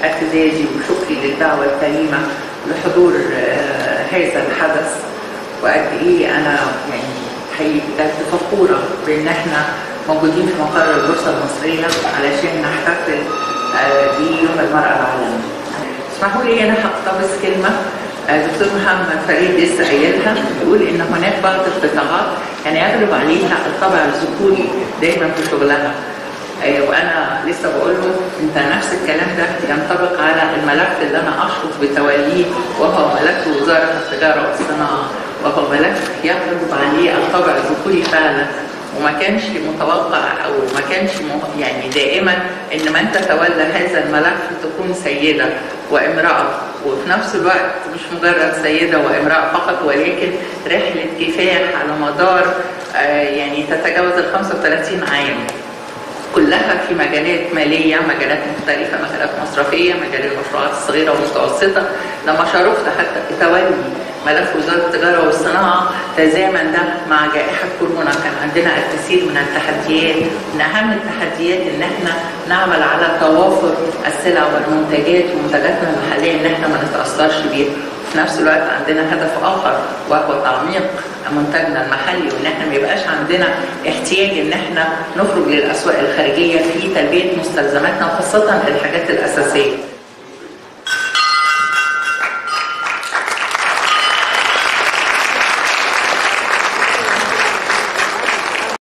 اعتزازي وشكري للدعوة الكريمة لحضور هذا الحدث، وقد ايه انا يعني حقيقي بجد فخورة بان احنا موجودين في مقر البورصة المصرية علشان نحتفل بيوم المرأة العالمي. اسمحوا لي انا هقتبس كلمة دكتور محمد فريد لسه قايلها، بيقول ان هناك بعض القطاعات يعني يغلب عليها الطابع الذكوري دايما في شغلها. وانا لسه بقول له انت نفس الكلام ده ينطبق على الملف اللي انا اشرف بتوليه، وهو ملف وزاره التجاره والصناعه، وهو ملف يغلب عليه الطابع الذكوري فعلا. وما كانش متوقع او ما كانش يعني دائما ان من تتولى هذا الملف تكون سيده وامراه، وفي نفس الوقت مش مجرد سيده وامراه فقط، ولكن رحله كفاح على مدار يعني تتجاوز ال 35 عام، كلها في مجالات ماليه، مجالات مختلفه، مجالات مصرفيه، مجال المشروعات الصغيره والمتوسطه. لما شاركت حتى في تولي ملف وزاره التجاره والصناعه تزامن ده مع جائحه كورونا، كان عندنا الكثير من التحديات. من اهم التحديات ان احنا نعمل على توافر السلع والمنتجات ومنتجاتنا المحليه ان احنا ما نتاثرش بيها. في نفس الوقت عندنا هدف اخر وهو تعميق منتجنا المحلي، وان احنا ما يبقاش عندنا احتياج ان احنا نخرج للاسواق الخارجيه في تلبيه مستلزماتنا وخاصه الحاجات الاساسيه.